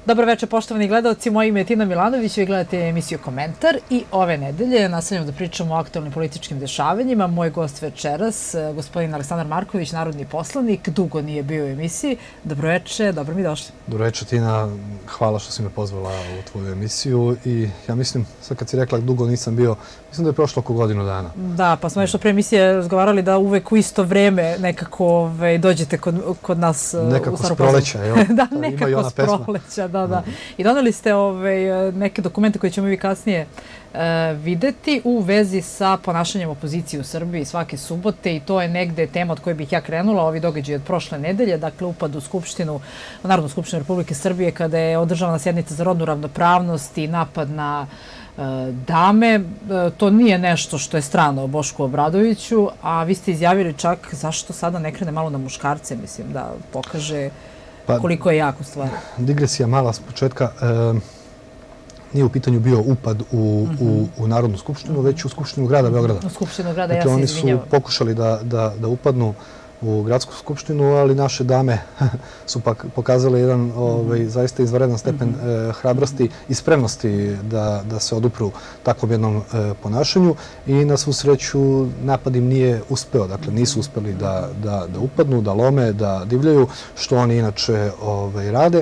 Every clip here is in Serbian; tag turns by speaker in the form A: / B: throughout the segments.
A: Dobro večer, poštovani gledalci. Moje ime je Tina Milanović, vi gledate emisiju Komentar i ove nedelje nastavljamo da pričamo o aktualnim političkim dešavanjima. Moj gost večeras, gospodin Aleksandar Marković, narodni poslanik, dugo nije bio u emisiji. Dobro večer, dobro mi došli.
B: Dobro večer, Tina. Hvala što si me pozvala u tvoju emisiju i ja mislim, sad kad si rekla dugo nisam bio, mislim da je prošlo oko godinu dana.
A: Da, pa smo nešto pre emisije razgovarali da uvek u isto vreme nekako dođete kod nas u Staroprazu.
B: Nekako s proleća, jel?
A: Da, nekako s proleća, da. I doneli ste neke dokumente koje ćemo vi kasnije videti u vezi sa ponašanjem opozicije u Srbiji svake subote i to je negde tema od koje bih ja krenula, ovi događaji od prošle nedelje, dakle upad u Narodnu skupštinu Republike Srbije kada je održavana sjednica za rodnu ravnopravnost i napad na dame. To nije nešto što je strano Bošku Obradoviću, a vi ste izjavili čak zašto sada ne krene malo na muškarce, mislim, da pokaže koliko je jako stvar.
B: Digresija mala s početka. Nije u pitanju bio upad u Narodnu skupštinu, već u Skupštinu grada Beograda.
A: U Skupštinu grada, ja se
B: izvinjavam.
A: izvinjavam.
B: Oni su pokušali da upadnu u gradsku skupštinu, ali naše dame su pokazale jedan zaista izvanredan stepen hrabrosti i spremnosti da se odupru takvom jednom ponašanju i na svu sreću napad im nije uspeo. Dakle, nisu uspeli da upadnu, da lome, da divljaju, što oni inače rade.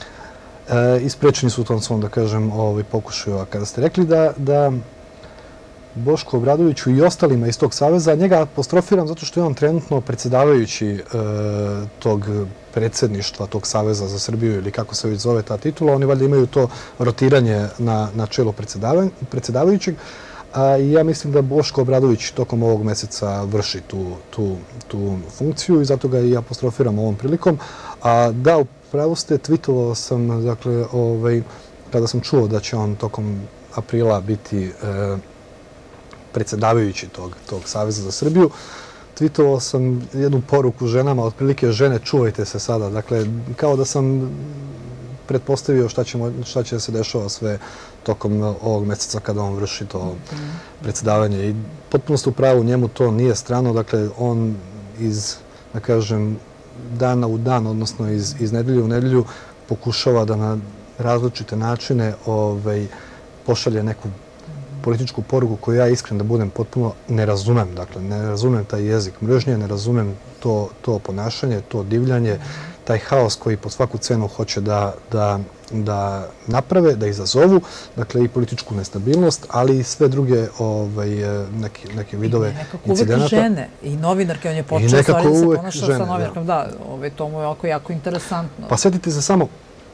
B: I sprečeni su u tom svom, da kažem, pokušaju. A kada ste rekli da Bošku Obradoviću i ostalima iz tog saveza, njega apostrofiram zato što je on trenutno predsjedavajući tog predsjedništva, tog Saveza za Srbiju ili kako se već zove ta titula. Oni valjda imaju to rotiranje na čelu predsjedavajućeg. I ja mislim da Boško Obradović tokom ovog meseca vrši tu funkciju i zato ga i apostrofiram ovom prilikom. A da, upravo ste, tweetovao sam, dakle, kada sam čuo da će on tokom aprila biti predsjedavajući tog Saveza za Srbiju, tweetovao sam jednu poruku ženama, otprilike žene, čuvajte se sada. Dakle, kao da sam pretpostavio šta će se dešava sve tokom ovog meseca kada on vrši to predsjedavanje. I potpuno ste u pravu, njemu to nije strano. Dakle, on iz, da kažem, dana u dan, odnosno iz nedelje u nedelju, pokušava da na različite načine pošalje neku političku poruku koju ja iskren da budem potpuno ne razumem. Dakle, ne razumem taj jezik mržnje, ne razumem to ponašanje, to divljanje, taj haos koji po svaku cenu hoće da naprave, da izazovu, dakle i političku nestabilnost, ali i sve druge neke vidove incidenata.
A: Nekako uvek žene i novinarke, on je počeo stvari da se ponaša sa novinarkom. Da, to mu je jako interesantno.
B: Pa sjetite se samo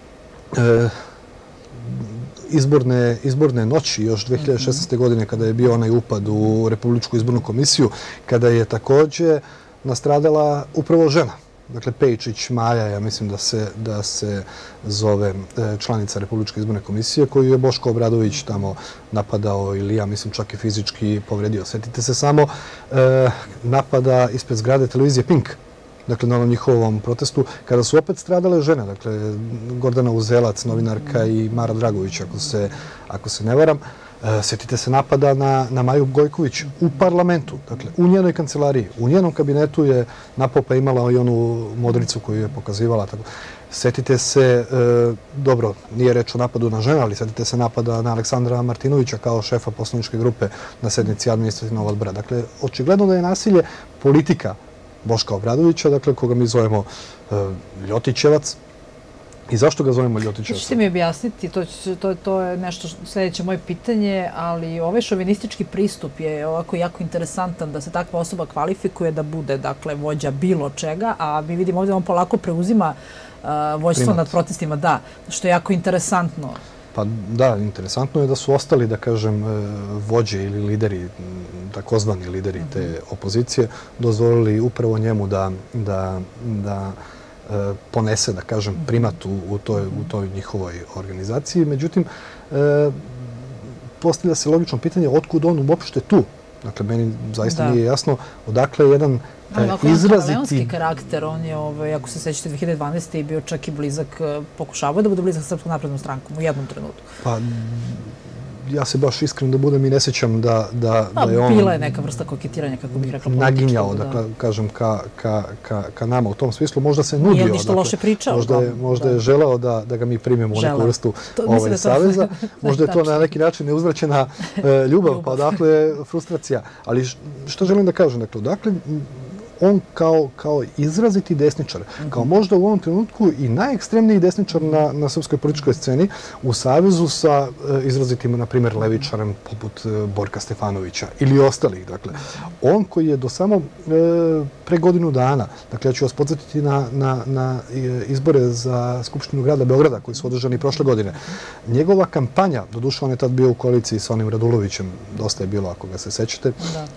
B: izborne noći još 2016. godine kada je bio onaj upad u Republičku izbornu komisiju, kada je također nastradala upravo žena. Dakle, Pejčić Maja, ja mislim da se zove članica Republičke izborne komisije, koju je Boško Obradović tamo napadao ili ja mislim čak i fizički povredio. Sjetite se samo napada ispred zgrade televizije Pink, dakle na onom njihovom protestu, kada su opet stradale žene, dakle Gordana Uzelac, novinarka i Mara Dragović, ako se ne varam. Sjetite se napada na Maju Gojković u parlamentu, dakle u njenoj kancelariji, u njenom kabinetu je napao pa imala i onu modricu koju je pokazivala. Sjetite se, dobro, nije reč o napadu na žene, ali sjetite se napada na Aleksandra Martinovića kao šefa poslaničke grupe na sednici administrativnog odbora. Dakle, očigledno da je nasilje politika Boška Obradovića, dakle koga mi zovemo Ljotićevac. I zašto ga zovemo Ljotićevca?
A: Ćete mi objasniti, to je nešto sljedeće moje pitanje, ali ovaj šovinistički pristup je ovako jako interesantan da se takva osoba kvalifikuje da bude, dakle, vođa bilo čega, a mi vidimo ovdje on polako preuzima vođstvo nad protestima, da, što je jako interesantno.
B: Pa da, interesantno je da su ostali, da kažem, vođe ili lideri, takozvani lideri te opozicije, dozvolili upravo njemu da ponese, da kažem, primat u toj njihovoj organizaciji. Međutim, postavlja se logično pitanje otkud on uopšte tu. Dakle, meni zaista nije jasno odakle jedan izraziti...
A: Leonski karakter, on je, ako se sećate, 2012. je bio čak i blizak, pokušavao da bude blizak Srpskom naprednom strankom u jednom trenutku.
B: Pa, ja se baš iskreno da budem i ne sjećam da je on...
A: Bila je neka vrsta koketiranja, kako bih rekla.
B: Naginjao, da kažem, ka nama u tom smislu. Možda se nudio.
A: Nije ništa loše pričao.
B: Možda je želeo da ga mi primimo u neku vrstu saveza. Možda je to na neki način neuzvraćena ljubav, pa odakle frustracija. Ali što želim da kažem? Dakle, on kao izraziti desničar, kao možda u ovom trenutku i najekstremniji desničar na srpskoj političkoj sceni, u savezu sa izrazitim, na primjer, levičarem poput Borka Stefanovića ili ostalih. Dakle, on koji je do samo pre godinu dana, dakle, ja ću vas podsjetiti na izbore za Skupštinu grada Beograda, koji su održani prošle godine. Njegova kampanja, doduše on je tad bio u koaliciji sa onim Radulovićem, dosta je bilo ako ga se sećate,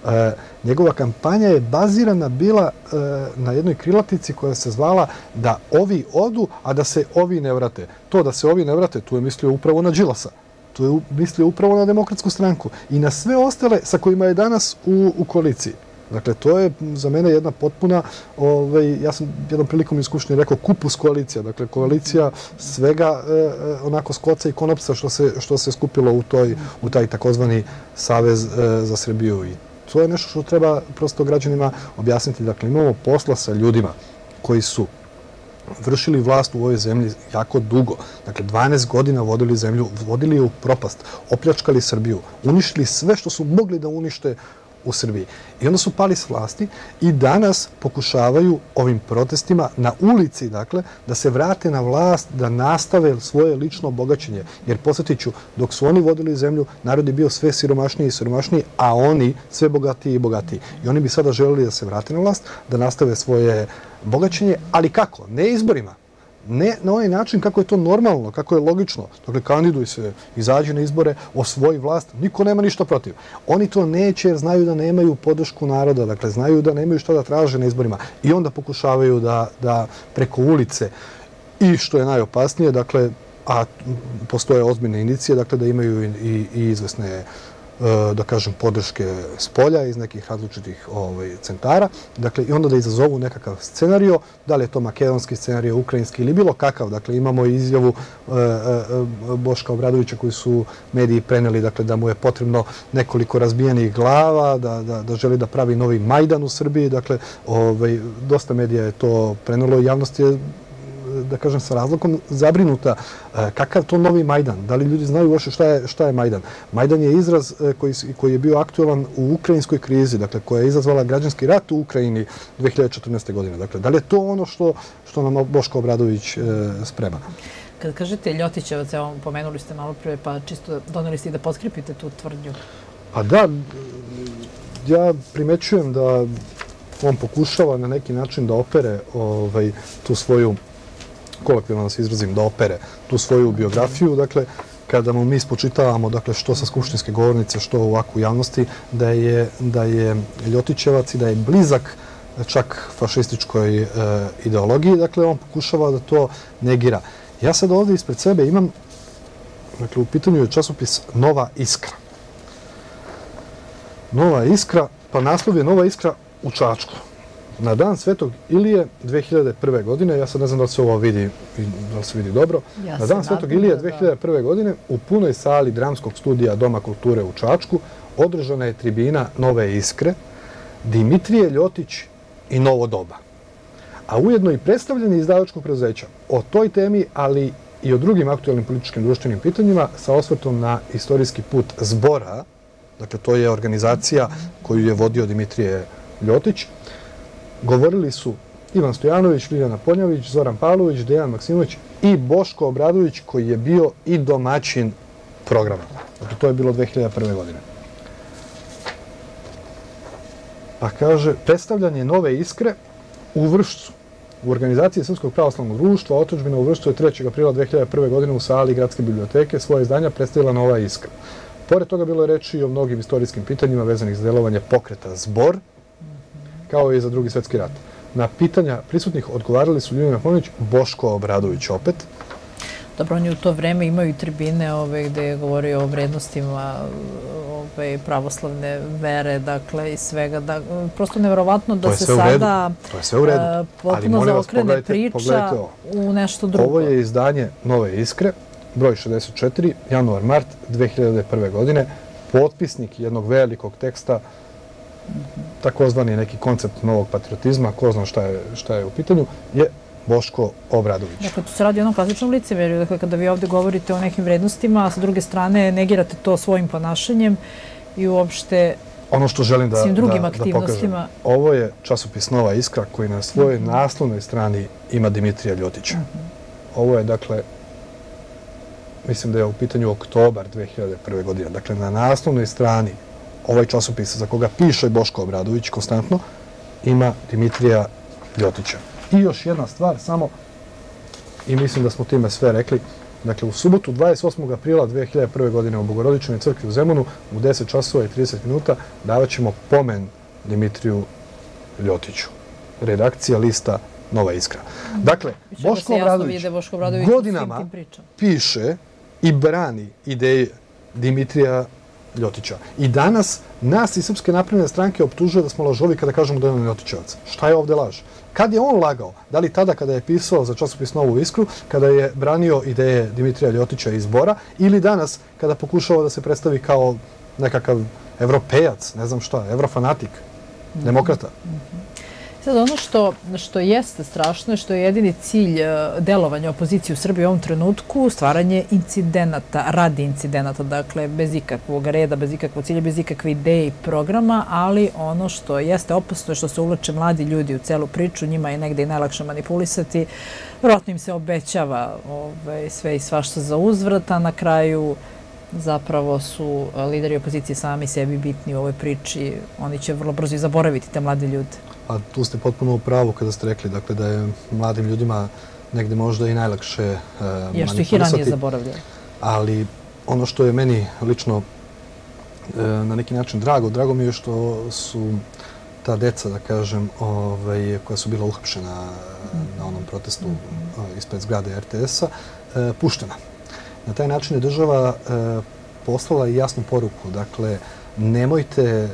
B: njegova kampanja je bazirana bila na jednoj krilatici koja se zvala da ovi odu, a da se ovi ne vrate. To da se ovi ne vrate, tu je mislio upravo na Đilasa. Tu je mislio upravo na Demokratsku stranku i na sve ostale sa kojima je danas u koaliciji. Dakle, to je za mene jedna potpuna, ja sam jednom prilikom iz Skupštine rekao kupus koalicija. Dakle, koalicija svega onako skoca i konopca što se skupilo u taj takozvani Savez za Srbiju. I to je nešto što treba prosto građanima objasniti. Dakle, imamo posla sa ljudima koji su vršili vlast u ovoj zemlji jako dugo. Dakle, 12 godina vodili zemlju, vodili je u propast, opljačkali Srbiju, uništili sve što su mogli da unište u Srbiji. I onda su pali s vlasti i danas pokušavaju ovim protestima na ulici, dakle, da se vrate na vlast, da nastave svoje lično bogaćenje. Jer, podsjetit ću, dok su oni vodili zemlju, narod je bio sve siromašniji i siromašniji, a oni sve bogatiji i bogatiji. I oni bi sada želeli da se vrate na vlast, da nastave svoje bogaćenje, ali kako? Ne izborima. Ne na onaj način kako je to normalno, kako je logično. Dakle, kandiduj se, izađi na izbore, osvoji vlast, niko nema ništa protiv. Oni to neće jer znaju da nemaju podršku naroda, dakle, znaju da nemaju šta da traže na izborima i onda pokušavaju da preko ulice i što je najopasnije, dakle, a postoje ozbiljne indicije, dakle, da imaju i izvesne, da kažem, podrške s polja iz nekih različitih centara. Dakle, i onda da izazovu nekakav scenario, da li je to makedonski scenario, ukrajinski ili bilo kakav. Dakle, imamo izjavu Boška Obradovića koji su mediji preneli, dakle, da mu je potrebno nekoliko razbijenih glava, da želi da pravi novi Majdan u Srbiji. Dakle, dosta medija je to prenelo i javnost je, da kažem, sa razlogom zabrinuta. Kakav to novi Majdan? Da li ljudi znaju uopšte šta je Majdan? Majdan je izraz koji je bio aktualan u ukrajinskoj krizi, dakle, koja je izazvala građanski rat u Ukrajini 2014. godine. Dakle, da li je to ono što nam Boško Obradović sprema?
A: Kad kažete Ljotićevac, evo, pomenuli ste malo prije, pa čisto doneli ste i da potkripite tu tvrdnju.
B: Pa da, ja primećujem da on pokušava na neki način da opere tu svoju, kolokvijalno se izrazim, da opere tu svoju biografiju. Dakle, kada mu mi spočitavamo, dakle, što sa skupštinske govornice, što ovako u javnosti, da je Ljotićevac i da je blizak čak fašističkoj ideologiji, dakle, on pokušava da to negira. Ja sad ovdje ispred sebe imam, dakle, u pitanju je časopis Nova Iskra. Nova Iskra, pa naslov je Nova Iskra u Čačku. Na dan Svetog Ilije 2001. godine, ja sad ne znam da li se ovo vidi, da li se vidi dobro, na dan Svetog Ilije 2001. godine u punoj sali dramskog studija Doma kulture u Čačku održana je tribina Nove Iskre, Dimitrije Ljotić i Novo doba. A ujedno i predstavljanje izdavačkog preduzeća o toj temi, ali i o drugim aktualnim političkim društvenim pitanjima sa osvrtom na istorijski put Zbora, dakle to je organizacija koju je vodio Dimitrije Ljotić, govorili su Ivan Stojanović, Ljiljana Poljavić, Zoran Pavlović, Dejan Maksimović i Boško Obradović koji je bio i domaćin programa. Dakle, to je bilo 2001. godine. Pa kaže, predstavljanje Nove Iskre u Vršcu, u organizaciji Srpskog pravoslavnog društva, otadžbina u Vršcu je 3. aprila 2001. godine u sali Gradske biblioteke svoje izdanja predstavila Nova Iskra. Pored toga bilo je reči i o mnogim istorijskim pitanjima vezanih za delovanje pokreta Zbor, kao i za Drugi svjetski rat. Na pitanja prisutnih odgovarali su Ljiljana Poljavić, Boško Obradović opet.
A: Dobro, oni u to vreme imaju i tribine gde je govorio o vrednostima pravoslavne vere, dakle, i svega. Prosto neverovatno da se sada potpuno zaokrene priča u nešto drugo.
B: Ovo je izdanje Nove Iskre broj 64, januar-mart 2001. godine, potpisnik jednog velikog teksta, takozvani neki koncept novog patriotizma, ko zna šta je u pitanju, je Boško Obradović.
A: Dakle, tu se radi o onom klasičnom licemerju. Dakle, kada vi ovde govorite o nekim vrednostima, a sa druge strane negirate to svojim ponašanjem i uopšte
B: ono što želim da pokažem, ovo je časopis Nova Iskra koji na svojoj naslovnoj strani ima Dimitrija Ljotića. Ovo je, dakle, mislim da je u pitanju oktobar 2001. godine. Dakle, na naslovnoj strani ovaj časopis za koga piše Boško Obradović konstantno ima Dimitrija Ljotića. I još jedna stvar samo, i mislim da smo time sve rekli, dakle, u subotu 28. aprila 2001. godine u Bogorodičnoj crkvi u Zemunu u 10 časova i 30 minuta davat ćemo pomen Dimitriju Ljotiću. Redakcija lista Nova Iskra. Dakle, Boško Obradović godinama piše i brani ideje Dimitrija Ljotića. I danas nas iz Srpske napredne stranke optužuje da smo lažovi kada kažemo da je on Ljotićevac. Šta je ovde laž? Kad je on lagao? Da li tada kada je pisao za časopis Novu Iskru, kada je branio ideje Dimitrija Ljotića iz Bora, ili danas kada pokušava da se predstavi kao nekakav evropejac, ne znam šta, evrofanatik, demokrata?
A: Sad, ono što jeste strašno, što je jedini cilj delovanja opozicije u Srbiji u ovom trenutku, stvaranje incidenata, radi incidenata, dakle, bez ikakvog reda, bez ikakvog cilja, bez ikakve ideje i programa, ali ono što jeste opasno je što se uvlače mladi ljudi u celu priču, njima je negde i najlakše manipulisati, vjerojatno im se obećava sve i svašta za uzvrat, a na kraju zapravo su lideri opozicije sami sebi bitni u ovoj priči, oni će vrlo brzo i zaboraviti te mlade ljude.
B: A tu ste potpuno u pravu kada ste rekli, dakle, da je mladim ljudima negde možda i najlakše manipulisati.
A: Jer što ih i ranije zaboravljaju.
B: Ali ono što je meni lično na neki način drago mi je što su ta deca, da kažem, koja su bila uhapšena na onom protestu ispred zgrade RTS-a, puštena. Na taj način je država poslala i jasnu poruku. Dakle, nemojte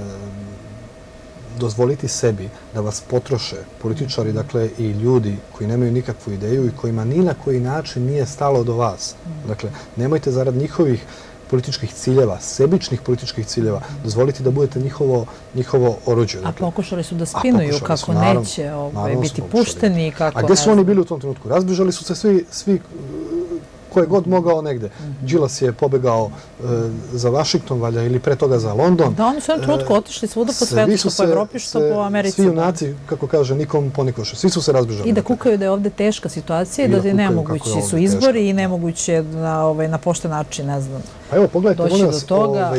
B: dozvoliti sebi da vas potroše političari, dakle, i ljudi koji nemaju nikakvu ideju i kojima ni na koji način nije stalo do vas. Dakle, nemojte zarad njihovih političkih ciljeva, sebičnih političkih ciljeva, dozvoliti da budete njihovo oruđe.
A: A pokušali su da spinuju kako neće biti pušteni.
B: A gde su oni bili u tom trenutku? Razbižali su se svi ko je god mogao negde. Đilas je pobegao za Vašington, valjda, ili pre toga za London.
A: Da, oni su u jednom trenutku otišli svuda po svetu, što po Evropi, što po Americi.
B: Svi junaci, kako kaže, nikom ponikoše. Svi su se razbežali.
A: I da kukaju da je ovde teška situacija i da je nemogući su izbori i nemoguće na pošten način, ne znam,
B: pa evo, pogledajte,
A: doći do toga.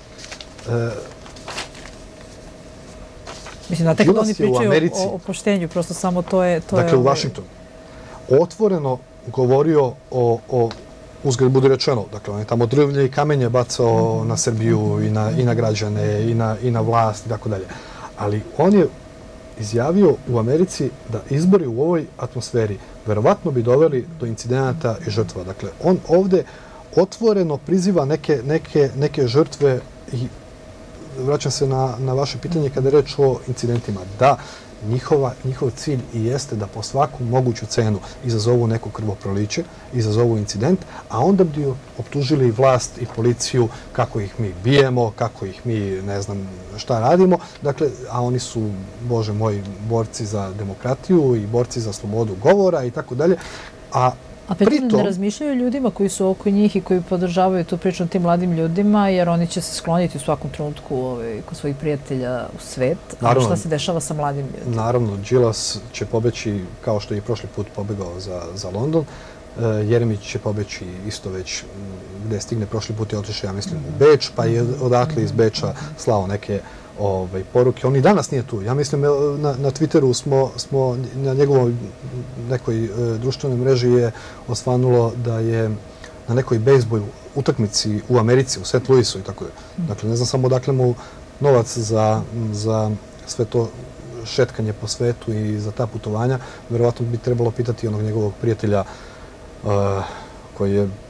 A: Mislim, da tek da oni pričaju o poštenju, prosto samo to je...
B: Dakle, u Vašingtonu. Otvoreno govorio o, uzgled bude rečeno, dakle, on je tamo drvlje i kamenje bacao na Srbiju i na građane i na vlast i tako dalje. Ali on je izjavio u Americi da izbori u ovoj atmosferi verovatno bi doveli do incidenata i žrtva. Dakle, on ovde otvoreno priziva neke žrtve i vraćam se na vaše pitanje kada je reč o incidentima. Da, njihov cilj i jeste da po svaku moguću cenu izazovu neko krvoproliće, izazovu incident, a onda bi optužili vlast i policiju kako ih mi bijemo, kako ih mi ne znam šta radimo. Dakle, a oni su, Bože moj, borci za demokratiju i borci za slobodu govora i tako dalje.
A: A pritom ne razmišljaju ljudima koji su oko njih i koji podržavaju tu priču o tim mladim ljudima, jer oni će se skloniti u svakom trenutku kod svojih prijatelja u svet. A šta se dešava sa mladim ljudima?
B: Naravno, Đilas će pobeći, kao što je i prošli put pobegao za London. Jeremić će pobeći isto već gde stigne. Prošli put je otišao, ja mislim, u Beč, pa je odatle iz Beča slao neke poruke. On i danas nije tu. Ja mislim, na Twitteru smo na njegovoj nekoj društvenoj mreži je osvanulo da je na nekoj bejzbol utakmici u Americi, u St. Louisu i tako da. Dakle, ne znam samo odakle mu novac za sve to šetkanje po svetu i za ta putovanja. Verovatno bi trebalo pitati onog njegovog prijatelja koji je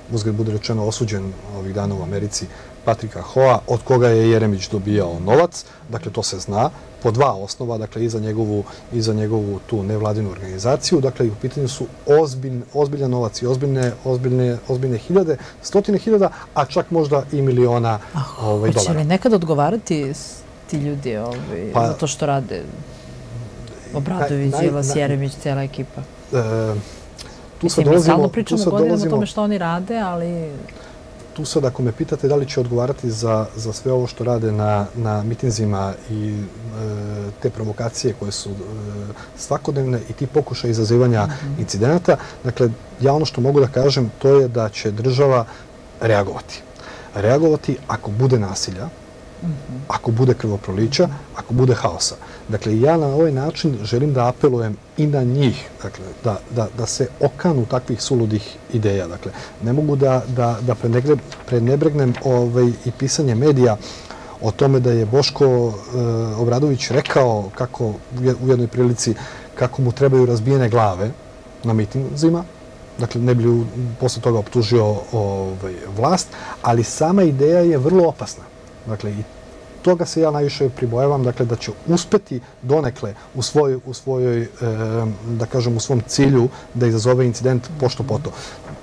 B: uzgled bude rečeno osuđen ovih dana u Americi, Patrika Hoa, od koga je Jeremić dobijao novac, dakle to se zna, po dva osnova, dakle i za njegovu tu nevladinu organizaciju, dakle i u pitanju su ozbiljan novac i ozbiljne hiljade, stotine hiljada, a čak možda i miliona dolara.
A: Hoće li nekad odgovarati ti ljudi za to što rade? Obradović, Đilas, Jeremić, cijela ekipa. Mislim, stalno pričamo godinama o tome što oni rade, ali...
B: Tu sad, ako me pitate da li će odgovarati za sve ovo što rade na mitinzima i te provokacije koje su svakodnevne i ti pokušaj izazivanja incidenata, dakle, ja ono što mogu da kažem, to je da će država reagovati. Reagovati ako bude nasilja, ako bude krvoprolića, ako bude haosa. Dakle, ja na ovaj način želim da apelujem i na njih, dakle, da se okanu takvih suludih ideja. Dakle, ne mogu da prenebregnem i pisanje medija o tome da je Boško Obradović rekao kako u jednoj prilici kako mu trebaju razbijene glave na mitinzima. Dakle, ne bi posle toga optužio vlast, ali sama ideja je vrlo opasna. Dakle, i toga se ja najviše pribojavam, dakle, da će uspeti donekle u svojoj, da kažem, u svom cilju da izazove incident pošto poto.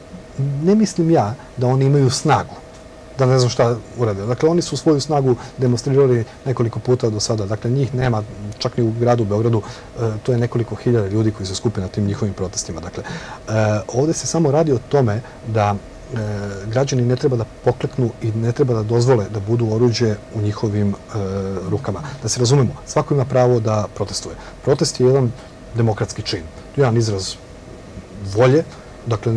B: Ne mislim ja da oni imaju snagu, da ne znam šta urade. Dakle, oni su svoju snagu demonstrirali nekoliko puta do sada. Dakle, njih nema, čak ni u gradu Beogradu, to je nekoliko hiljada ljudi koji se skupe na tim njihovim protestima. Dakle, ovde se samo radi o tome da građani ne treba da pokleknu i ne treba da dozvole da budu oruđe u njihovim rukama. Da se razumemo, svako ima pravo da protestuje. Protest je jedan demokratski čin. To je jedan izraz volje, dakle,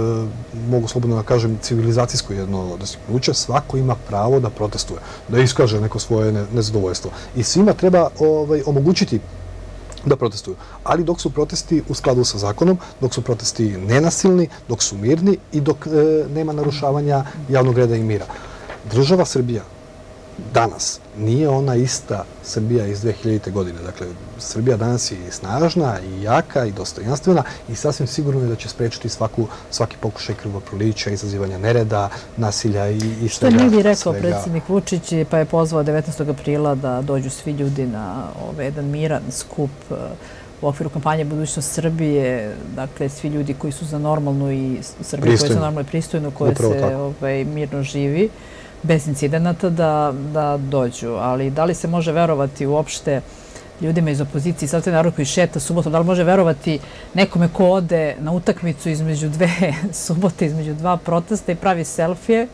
B: mogu slobodno da kažem civilizacijsko jedno dostignuće, svako ima pravo da protestuje, da iskaže neko svoje nezadovoljstvo. I svima treba omogućiti da protestuju. Ali dok su protesti u skladu sa zakonom, dok su protesti nenasilni, dok su mirni i dok nema narušavanja javnog reda i mira. Država Srbija danas nije ona ista Srbija iz 2000. godine. Dakle, Srbija danas je snažna i jaka i dostojanstvena i sasvim sigurno je da će sprečiti svaki pokušaj krvoprolića, izazivanja nereda, nasilja i svega.
A: Što nije bi rekao predsjednik Vučić, pa je pozvao 19. aprila da dođu svi ljudi na jedan miran skup u okviru kampanje Budućnost Srbije, dakle, svi ljudi koji su za normalnu i Srbiju koja je za normalnu i pristojnu, koja se mirno živi, bez incidenata da dođu. Ali da li se može verovati uopšte ljudima iz opozicije, sad taj narod koji šeta subotom, da li može verovati nekome ko ode na utakmicu između dve subote, između dva protesta i pravi selfije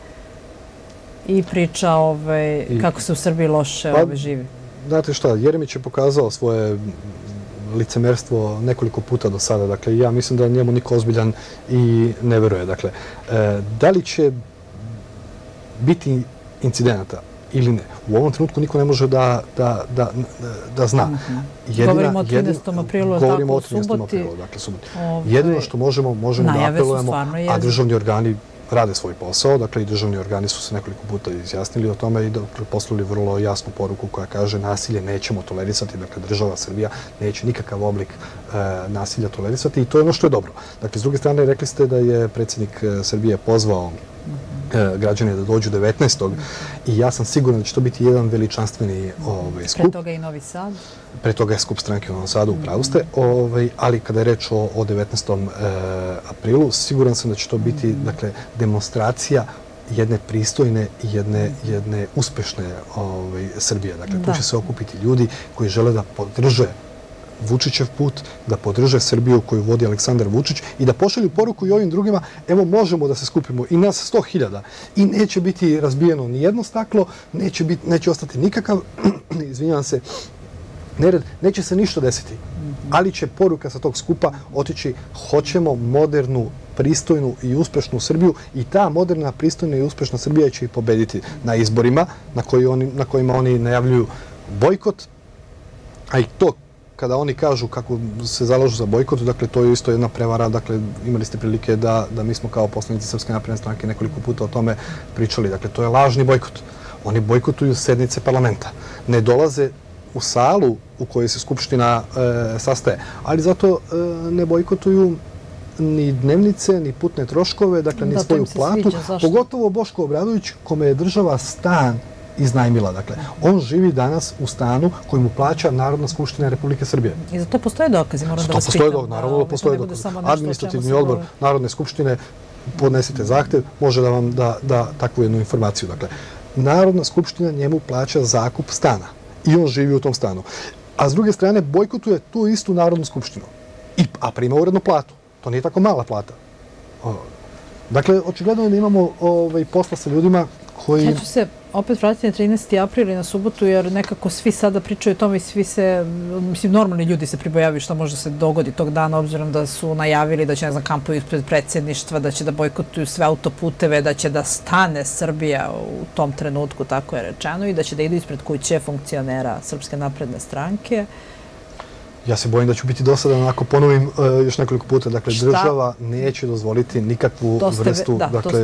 A: i priča kako se u Srbiji loše živi?
B: Znate šta, Jeremić je pokazao svoje licemerstvo nekoliko puta do sada. Dakle, ja mislim da njemu niko ozbiljan i ne veruje. Dakle, da li će biti incidenata ili ne. U ovom trenutku niko ne može da zna.
A: Govorimo o 13. aprilu,
B: govorimo o 13. aprilu, dakle suboti. Jedino što možemo da apelujemo, a državni organi rade svoj posao, dakle i državni organi su se nekoliko puta izjasnili o tome i poslali vrlo jasnu poruku koja kaže nasilje nećemo tolerisati, dakle država Srbija neće nikakav oblik nasilja tolerisati i to je ono što je dobro. Dakle, s druge strane, rekli ste da je predsjednik Srbije pozvao građane da dođu 19. i ja sam siguran da će to biti jedan veličanstveni skup.
A: Pre toga i Novi Sad.
B: Pre toga je skup stranke u Novom Sadu, upravo ste, ali kada je reč o 19. aprilu, siguran sam da će to biti demonstracija jedne pristojne i jedne uspešne Srbije. Dakle, tu će se okupiti ljudi koji žele da podrže Vučićev put, da podrže Srbiju koju vodi Aleksandar Vučić i da pošalju poruku i ovim drugima, evo možemo da se skupimo i nas 100.000 i neće biti razbijeno ni jedno staklo, neće ostati nikakav, izvinjavam se, nered, neće se ništa desiti, ali će poruka sa tog skupa otići hoćemo modernu, pristojnu i uspešnu Srbiju i ta moderna, pristojna i uspešna Srbija će i pobediti na izborima na kojima oni najavljuju bojkot, a i to kada oni kažu kako se zalažu za bojkot, dakle, to je isto jedna prevara, dakle, imali ste prilike da mi smo kao poslanici Srpske napredne stranke nekoliko puta o tome pričali, dakle, to je lažni bojkot. Oni bojkotuju sednice parlamenta, ne dolaze u salu u kojoj se Skupština sastaje, ali zato ne bojkotuju ni dnevnice, ni putne troškove, dakle, ni svoju platu. Pogotovo Boško Obradović, kome je država stan iznajmila. Dakle, on živi danas u stanu koji mu plaća Narodna skupština Republike Srbije.
A: I za to postoje dokazi, moram da vas pitam.
B: Naravno, postoje dokazi. Administrativni odbor Narodne skupštine, podnesite zahtev, može da vam da takvu jednu informaciju. Dakle, Narodna skupština njemu plaća zakup stana i on živi u tom stanu. A s druge strane, bojkotuje tu istu Narodnu skupštinu. A prima uredno platu. To nije tako mala plata. Dakle, očigledno je da imamo posla sa ljudima koji...
A: Ja ću se opet vratiti na 13. april i na subotu, jer nekako svi sada pričaju o tome i svi se, mislim, normalni ljudi se pribojavaju što može se dogodi tog dana, obzirom da su najavili da će, ne znam, kampuju ispred predsjedništva, da će da bojkotuju sve autoputeve, da će da stane Srbija u tom trenutku, tako je rečeno, i da će da idu ispred kuće funkcionera Srpske napredne stranke.
B: Ja se bojim da ću biti dosadan ako ponovim još nekoliko puta. Dakle, država neće dozvoliti nikakvu vrstu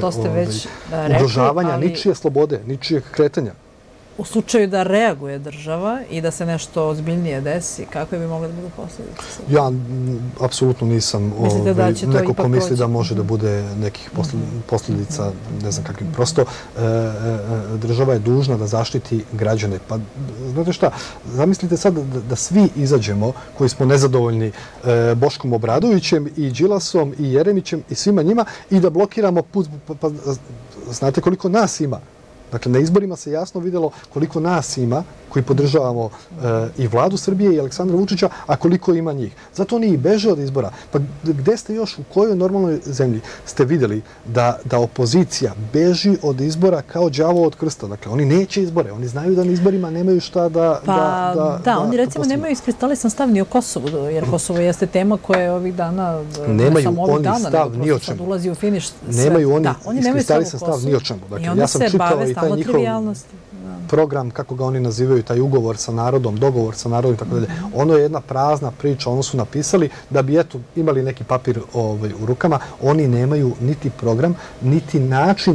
B: ugrožavanja ničije slobode, ničijeg kretanja.
A: U slučaju da reaguje država i da se nešto ozbiljnije desi, kakve bi mogle da budu posljedice?
B: Ja apsolutno nisam neko ko misli da može da bude nekih posljedica, ne znam kakvim. Prosto, država je dužna da zaštiti građane. Pa, znate šta, zamislite sad da svi izađemo, koji smo nezadovoljni Boškom Obradovićem i Đilasom i Jeremićem i svima njima i da blokiramo put, pa znate koliko nas ima. Dakle, na izborima se jasno vidjelo koliko nas ima koji podržavamo i vladu Srbije i Aleksandra Vučića, a koliko ima njih. Zato oni i beže od izbora. Pa gde ste još, u kojoj normalnoj zemlji ste vidjeli da opozicija beži od izbora kao đavo od krsta? Dakle, oni neće izbore. Oni znaju da na izborima nemaju šta da...
A: Pa oni recimo nemaju iskristalisan stav ni o Kosovu, jer Kosovo jeste tema koja je ovih dana...
B: Nemaju oni stav ni o čemu.
A: Ulazi u finiš sve.
B: Nemaju oni iskristalisan stav ni o čemu.
A: I onda se bave stalno trivijalnosti.
B: Program, kako ga oni nazivaju, taj ugovor sa narodom, dogovor sa narodom i tako dalje. Ono je jedna prazna priča, ono su napisali da bi eto imali neki papir u rukama. Oni nemaju niti program, niti način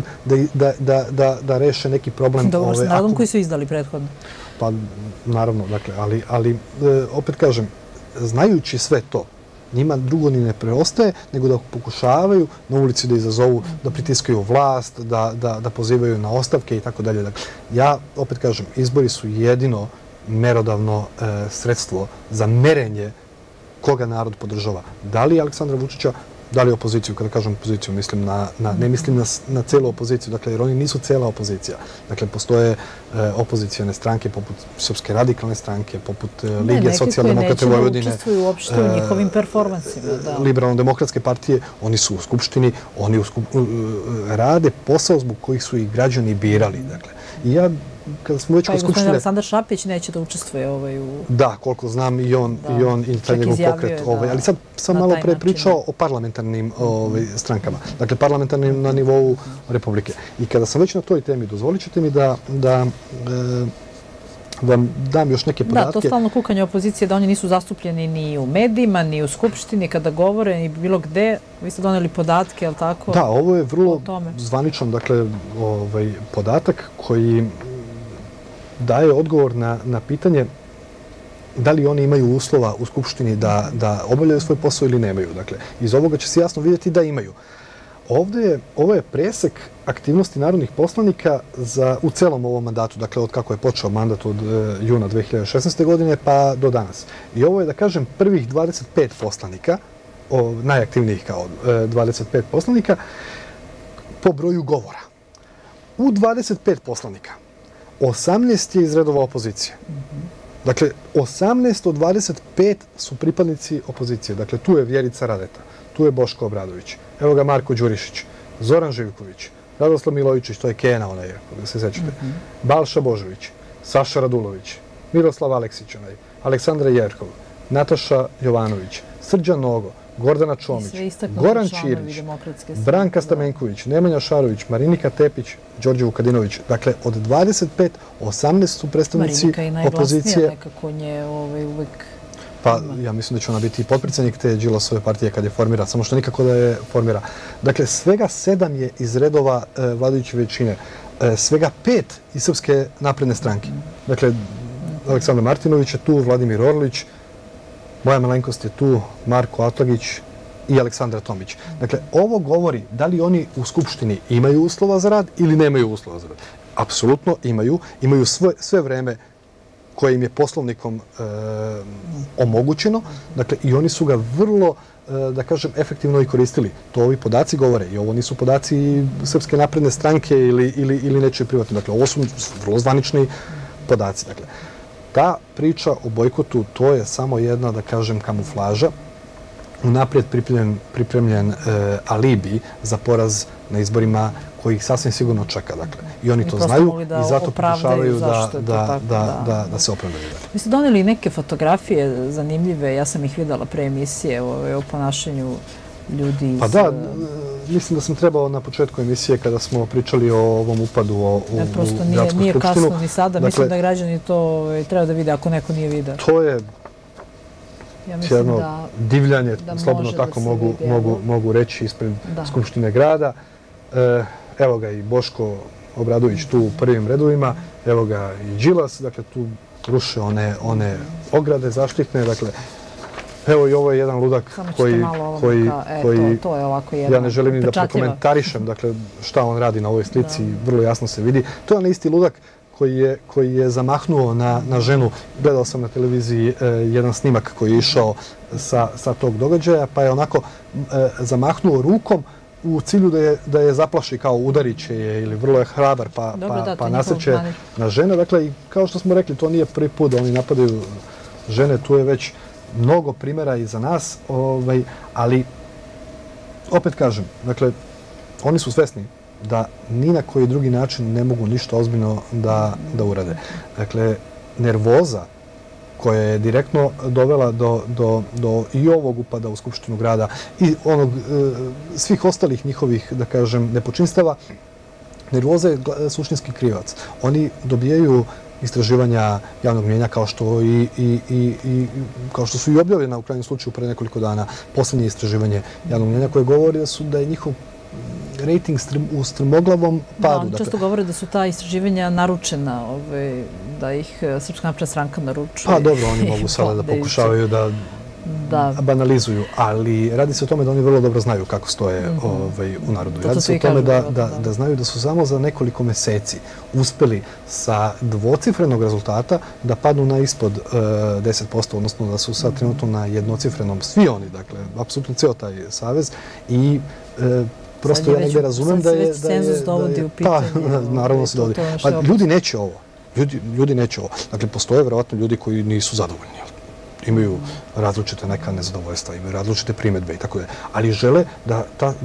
B: da reše neki problem.
A: Dogovor sa narodom koji su izdali prethodno.
B: Pa naravno, dakle, ali opet kažem, znajući sve to, njima drugo ni ne preostaje, nego da pokušavaju na ulici da izazovu, da pritiskaju vlast, da pozivaju na ostavke i tako dalje. Dakle, ja opet kažem, izbori su jedino merodavno sredstvo za merenje koga narod podržava. Da li Aleksandra Vučića, da li opoziciju, kada kažem opoziciju, ne mislim na celu opoziciju, dakle, jer oni nisu cela opozicija. Dakle, postoje opozicijone stranke poput Srpske radikalne stranke, poput Lige socijaldemokrate Vojvodine.
A: Neki koji neće da učestvuju uopšte u njihovim performansima.
B: Liberalno-demokratske partije, oni su u Skupštini, oni rade posao zbog kojih su i građani birali. Dakle, i ja, kada smo već kod Skupštine... Pa i gospodin
A: Aleksandar Šapić neće da učestvuje u...
B: Da, koliko znam i on i taj njegov pokret. Ali sad sam malo pre pričao o parlamentarnim strankama. Dakle, parlamentarnim na nivou Republike. I kada sam već na toj temi, dozvolit ćete mi da vam dam još neke podatke.
A: Da, to stalno kukanje opozicije da oni nisu zastupljeni ni u medijima, ni u Skupštini, kada govore, ni bilo gde. Vi ste doneli podatke, je li tako?
B: Da, ovo je vrlo zvaničan podatak koji daje odgovor na pitanje da li oni imaju uslova u Skupštini da obavljaju svoj posao ili nemaju. Dakle, iz ovoga će se jasno vidjeti da imaju. Ovo je presek aktivnosti narodnih poslanika u celom ovom mandatu, dakle od kako je počeo mandat od juna 2016. godine pa do danas. I ovo je, da kažem, prvih 25 poslanika, najaktivnijih kao 25 poslanika, po broju govora. U 25 poslanika 18 je iz redova opozicije. Dakle, 18 od 25 su pripadnici opozicije. Dakle, tu je Vjerica Radeta, tu je Boško Obradović, evo ga Marko Đurišić, Zoran Živković, Radoslav Milojičić, to je Kena, onaj, ako se sećate, Balša Božović, Saša Radulović, Miroslav Aleksić, Aleksandra Jerkov, Nataša Jovanović, Srđan Nogo, Gordana Čomić, Goran Ćirić, Branka Stamenković, Nemanja Šarović, Marinika Tepić, Đorđe Vukadinović. Dakle, od 25, 18 su predstavnici opozicije.
A: Marinika je najglasnija, nekako nje uvek...
B: Pa, ja mislim da će ona biti i potpredsjednik te Đilasove partije kad je formira, samo što nikako da je formira. Dakle, svega 7 je iz redova vladajuće većine, svega 5 iz Srpske napredne stranke. Dakle, Aleksandar Martinović je tu, Vladimir Orlić, moja malenkost je tu, Marko Atlagić, i Aleksandra Tomić. Dakle, ovo govori da li oni u Skupštini imaju uslova za rad ili nemaju uslova za rad. Apsolutno imaju. Imaju sve vreme koje im je poslovnikom omogućeno. Dakle, i oni su ga vrlo, da kažem, efektivno i koristili. To ovi podaci govore. I ovo nisu podaci Srpske napredne stranke ili nečije privatne. Dakle, ovo su vrlo zvanični podaci. Dakle, ta priča o bojkotu, to je samo jedna, da kažem, kamuflaža, unaprijed pripremljen alibi za poraz na izborima koji ih sasvim sigurno čeka. Dakle, i oni to znaju i zato pokušavaju da se opravdaju.
A: Vi ste doneli neke fotografije zanimljive, ja sam ih videla pre emisije o ponašanju ljudi iz...
B: Pa da, mislim da sam trebao na početku emisije kada smo pričali o ovom upadu u Gradsku skupštinu.
A: Nije kasno ni sada, mislim da građani to treba da vide ako neko nije video.
B: To je jedno divljanje, slobodno tako mogu reći, ispred Skupštine grada. Evo ga i Boško Obradović tu u prvim redovima, evo ga i Đilas, dakle tu ruše one ograde zaštitne, dakle evo i ovo je jedan ludak koji ja ne želim ni da prokomentarišem, dakle šta on radi na ovoj slici, vrlo jasno se vidi. To je onaj isti ludak koji je zamahnuo na ženu. Gledao sam na televiziji jedan snimak koji je išao sa tog događaja, pa je onako zamahnuo rukom u cilju da je zaplaši, kao udarit će je ili vrlo je hrabar pa nasrće na žene. Dakle, kao što smo rekli, to nije prvi put da oni napadaju žene, tu je već mnogo primjera i za nas, ali opet kažem, dakle, oni su svesni da ni na koji drugi način ne mogu ništa ozbiljno da urade. Dakle, nervoza koja je direktno dovela do i ovog upada u Skupštinu grada i svih ostalih njihovih, da kažem, nepočinstava, nervoza je suštinski krivac. Oni dobijaju istraživanja javnog mnijenja kao što su i objavljena u krajnjem slučaju pre nekoliko dana, poslednje istraživanje javnog mnijenja koje govori da je njihov rejting u strmoglavom padu.
A: Da, često govore da su ta istraživanja naručena, da ih Srpska napredna stranka naručuje.
B: Pa dobro, oni mogu sada da pokušavaju da banalizuju, ali radi se o tome da oni vrlo dobro znaju kako stoje u narodu. Radi se o tome da znaju da su samo za nekoliko meseci uspeli sa dvocifrenog rezultata da padnu na ispod 10%, odnosno da su sad trenutno na jednocifrenom svi oni, dakle, apsolutno ceo taj savez i prosto ja negde razumem da je...
A: Sad se već cenzus dovodi u pitanje.
B: Naravno se dovodi. Pa ljudi neće ovo. Ljudi neće ovo. Dakle, postoje verovatno ljudi koji nisu zadovoljni. Imaju različite neka nezadovoljstva, imaju različite primetbe i tako da. Ali žele da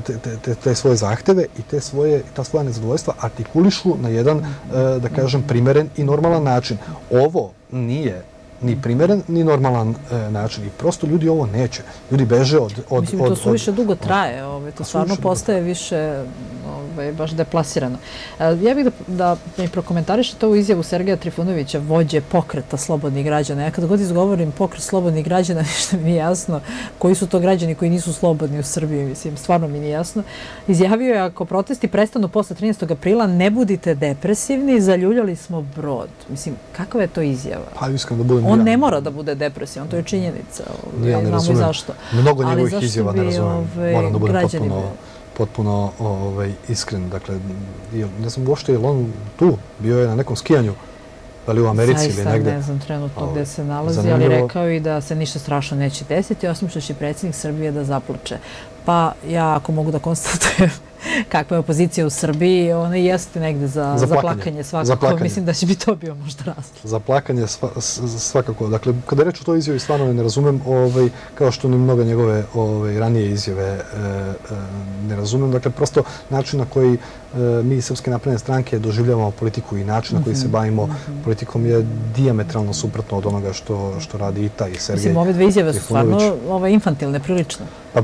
B: te svoje zahteve i ta svoja nezadovoljstva artikulišu na jedan, da kažem, primeren i normalan način. Ovo nije ni primeren, ni normalan način. I prosto ljudi ovo neće. Ljudi beže od...
A: Mislim, to su više dugo traje. To stvarno postaje više baš deplasirano. Ja bih da mi prokomentarišete ovu izjavu Sergeja Trifunovića, vođe pokreta slobodnih građana. Ja kad god izgovorim pokret slobodnih građana, ništa mi nije jasno koji su to građani koji nisu slobodni u Srbiji. Mislim, stvarno mi nije jasno. Izjavio je, ako protesti prestanu posle 13. aprila, ne budite depresivni, zaljuljali smo brod. Mislim, kakva je to izjava?
B: Pa, iskreno da budem
A: on ne mora da bude depresivan, to je činjenica.
B: Ja ne razumem. Mnogo njegovih izjava ne razumem. Moram da budem potpuno iskren. Dakle, ne znam uopšte je li on tu, bio je na nekom skijanju, ali u Americi ili negde.
A: Zaista ne znam trenutno gde se nalazi, ali rekao i da se ništa strašno neće desiti, osim što će predsjednik Srbije da zaplače. Pa ja, ako mogu da konstatujem kakva je opozicija u Srbiji, ona jeste negde za plakanje svakako. Mislim da će bi to bio možda razlog.
B: Za plakanje svakako. Dakle, kada reč o toj izjavi, stvarno ne razumem, kao što ni mnoga njegove ranije izjave ne razumem. Dakle, prosto način na koji mi iz Srpske napredne stranke doživljavamo politiku i način na koji se bavimo politikom je dijametralno suprotno od onoga što radi i taj Sergej Trifunović.
A: Mislim, ove dve izjave su stvarno infantilne, prilično.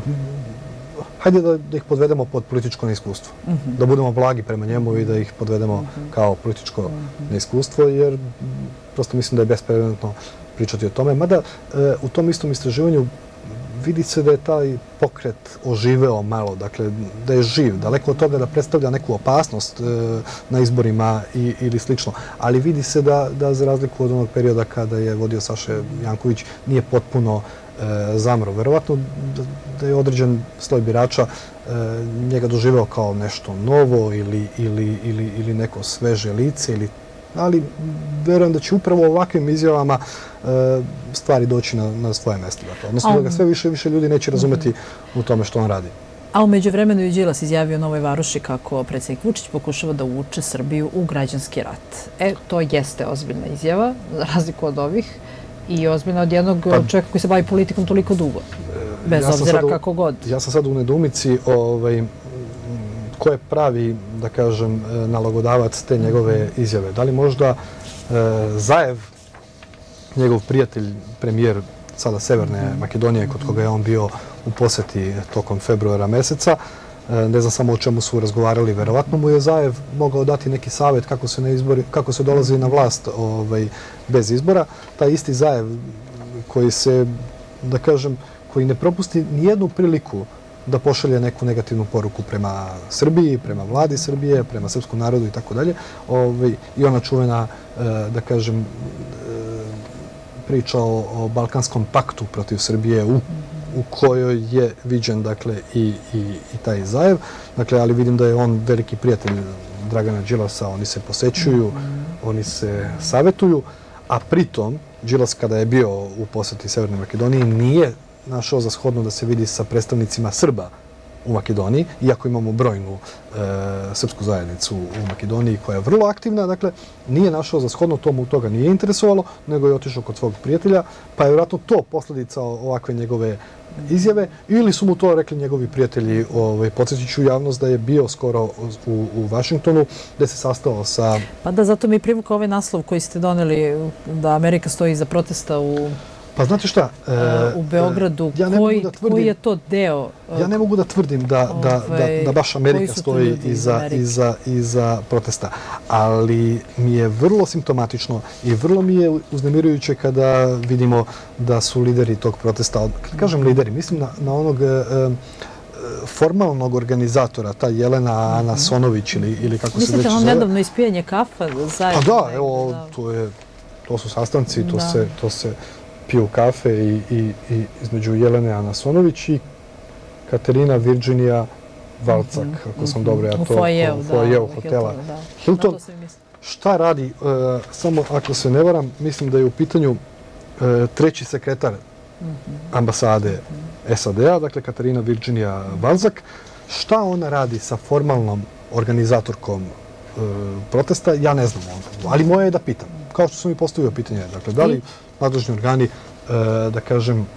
B: Hajde da ih podvedemo pod političko neiskustvo. Da budemo blagi prema njemu i da ih podvedemo kao političko neiskustvo, jer prosto mislim da je bespredmetno pričati o tome. Mada u tom istom istraživanju vidi se da je taj pokret oživeo malo, dakle da je živ, daleko od toga da predstavlja neku opasnost na izborima ili slično. Ali vidi se da za razliku od onog perioda kada je vodio Saša Janković nije potpuno zamro. Verovatno da je određen sloj birača njega doživeo kao nešto novo ili neko sveže lice, ali verujem da će upravo ovakvim izjavama stvari doći na svoje mesto. Odnosno da ga sve više i više ljudi neće razumeti u tome što on radi.
A: A u međuvremenu je Đilas izjavio u Novoj Varoši kako predsjednik Vučić pokušava da uvuče Srbiju u građanski rat. To jeste ozbiljna izjava, za razliku od ovih, i ozbiljna od jednog čovjeka koji se bavi politikom toliko dugo, bez obzira kako god.
B: Ja sam sad u nedoumici ko je pravi, da kažem, nalogodavac te njegove izjave. Da li možda Zaev, njegov prijatelj, premijer sada Severne Makedonije, kod koga je on bio u poseti tokom februara meseca, ne znam samo o čemu su razgovarali, verovatno mu je Zaev mogao dati neki savjet kako se dolazi na vlast bez izbora. Taj isti Zaev koji se, da kažem, koji ne propusti nijednu priliku da pošalje neku negativnu poruku prema Srbiji, prema vladi Srbije, prema srpskom narodu i tako dalje. I ona čuvena, da kažem, priča o Balkanskom paktu protiv Srbije u kojoj je viđen, dakle, i taj Zaev. Dakle, ali vidim da je on veliki prijatelj Dragana Đilasa, oni se posećuju, oni se savetuju, a pritom Đilas kada je bio u poseti Severnoj Makedoniji nije našao za shodno da se vidi sa predstavnicima Srba u Makedoniji, iako imamo brojnu srpsku zajednicu u Makedoniji koja je vrlo aktivna, dakle, nije našao za shodno, toga nije interesovalo, nego je otišao kod svog prijatelja, pa je vjerojatno to posljedica ovakve njegove izjave, ili su mu to rekli njegovi prijatelji. Podsjetit ću javnost da je bio skoro u Vašingtonu, gde se sastao sa...
A: Pa da, zato mi je privukao ovaj naslov koji ste doneli, da Amerika stoji iza protesta
B: Pa znate šta?
A: U Beogradu, koji je to deo?
B: Ja ne mogu da tvrdim da baš Amerika stoji iza protesta, ali mi je vrlo simptomatično i vrlo mi je uznemirujuće kada vidimo da su lideri tog protesta, kad kažem lideri, mislim na onog formalnog organizatora, ta Jelena Anasonović ili kako se već zove.
A: Mislite, on nedavno ispijanje kafa zajedno?
B: Pa da, evo, to su sastanci, to se piju kafe i između Jelene Anasonović i Katerina Virginija Valcak, ako sam dobro ja to...
A: U foajeu
B: hotela Hilton. Šta radi, samo ako se ne varam, mislim da je u pitanju treći sekretar ambasade SAD-a, dakle Katarina Virginija Valcak. Šta ona radi sa formalnom organizatorkom protesta, ja ne znam, ali moje je da pitam. Kao što sam i postavio pitanje, dakle, da li nadležni organi, da kažem,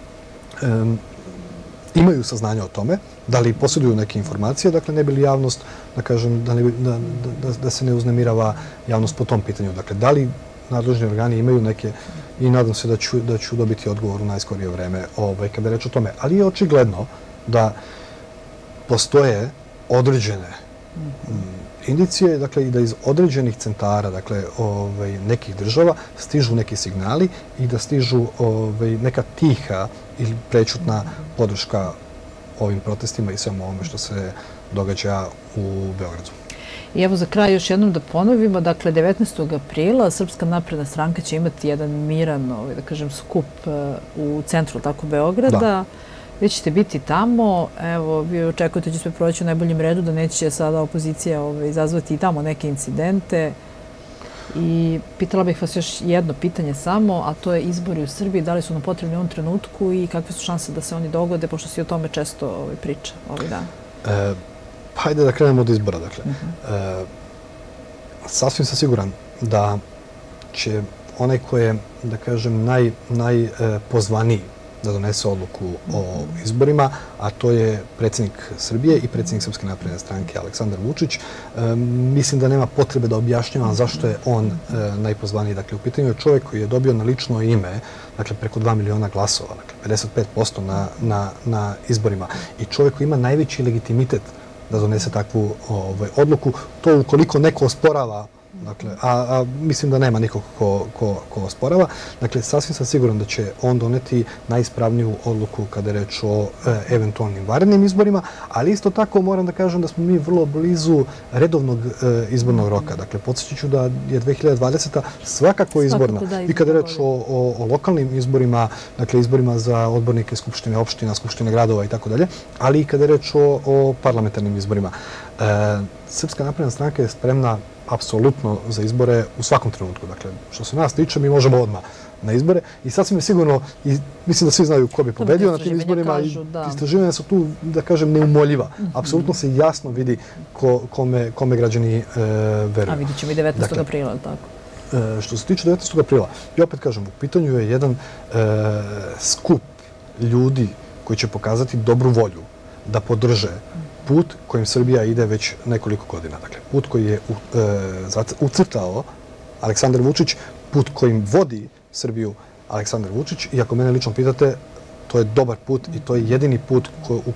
B: imaju saznanja o tome, da li posjeduju neke informacije, dakle, ne bi li javnost, da kažem, da se ne uznemirava javnost po tom pitanju. Dakle, da li nadležni organi imaju neke, i nadam se da ću dobiti odgovor u najskorije vreme kada je reč o tome. Ali je očigledno da postoje određene indicije, dakle, i da iz određenih centara, dakle, nekih država stižu neki signali i da stižu neka tiha ili prećutna podrška ovim protestima i svemu ovome što se događa u Beogradu.
A: I evo za kraj još jednom da ponovimo, dakle 19. aprila Srpska napredna stranka će imati jedan miran, da kažem, skup u centru tako Beograda. Vi ćete biti tamo, evo, vi očekujete da će sve proći u najboljem redu, da neće sada opozicija izazvati i tamo neke incidente. I pitala bih vas još jedno pitanje samo, a to je izbori u Srbiji, da li su nam potrebni u ovom trenutku i kakve su šanse da se oni dogode, pošto se o tome često priča ovih dana?
B: Pa hajde da krenemo od izbora, dakle. Sasvim sam siguran da će onaj ko je, da kažem, najpozvaniji da donese odluku o izborima, a to je predsjednik Srbije i predsjednik Srpske napredne stranke Aleksandar Vučić. Mislim da nema potrebe da objašnjavam zašto je on najpozvaniji. Dakle, u pitanju je čovjek koji je dobio na lično ime, dakle, preko 2 miliona glasova, dakle, 55% na izborima. I čovjek koji ima najveći legitimitet da donese takvu odluku. To ukoliko neko osporava Dakle, a mislim da nema nikog ko osporava. Dakle, sasvim sam siguran da će on doneti najispravniju odluku kada je reč o eventualnim vanrednim izborima, ali isto tako moram da kažem da smo mi vrlo blizu redovnog izbornog roka. Dakle, podsjetit ću da je 2020. svakako izborna. I kada je reč o lokalnim izborima, dakle, izborima za odbornike Skupštine opština, Skupštine gradova i tako dalje, ali i kada je reč o parlamentarnim izborima. Srpska napredna stranka je spremna apsolutno za izbore u svakom trenutku. Dakle, što se nas tiče, mi možemo odmah na izbore i sasvim je sigurno, i mislim da svi znaju ko bi pobedio na tim izborima, i istraživanja su tu, da kažem, neumoljiva. Apsolutno se jasno vidi kome građani veruju.
A: A vidit ćemo i 19. aprila, tako?
B: Što se tiče 19. aprila, i opet kažem, u pitanju je jedan skup ljudi koji će pokazati dobru volju da podrže put kojim Srbija ide već nekoliko godina. Dakle, put koji je ucrtao Aleksandar Vučić, put kojim vodi Srbiju Aleksandar Vučić, i ako mene lično pitate, to je dobar put i to je jedini put u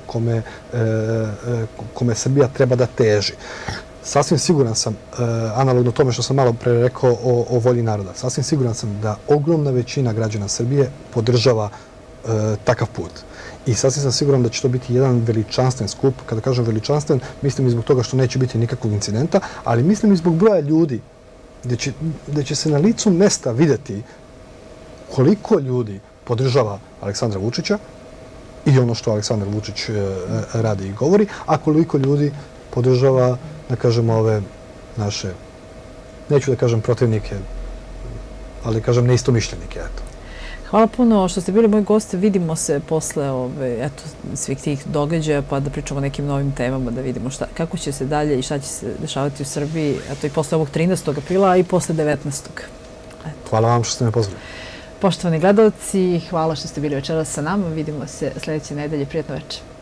B: kome Srbija treba da teži. Sasvim siguran sam, analogno tome što sam malo pre rekao o volji naroda, sasvim siguran sam da ogromna većina građana Srbije podržava takav put. I sasvim sam siguran da će to biti jedan veličanstven skup. Kada kažem veličanstven, mislim i zbog toga što neće biti nikakvog incidenta, ali mislim i zbog broja ljudi, gde će se na licu mesta videti koliko ljudi podržava Aleksandra Vučića i ono što Aleksandar Vučić radi i govori, a koliko ljudi podržava, da kažem, ove naše, neću da kažem protivnike, ali kažem neistomišljenike, eto.
A: Hvala puno što ste bili moj gost. Vidimo se posle svih tih događaja, pa da pričamo o nekim novim temama, da vidimo kako će se dalje i šta će se dešavati u Srbiji, eto i posle ovog 13. aprila i posle 19.
B: Hvala vam što ste me pozvali.
A: Poštovani gledalci, hvala što ste bili večeras sa nama. Vidimo se sledeće nedelje. Prijatno večer.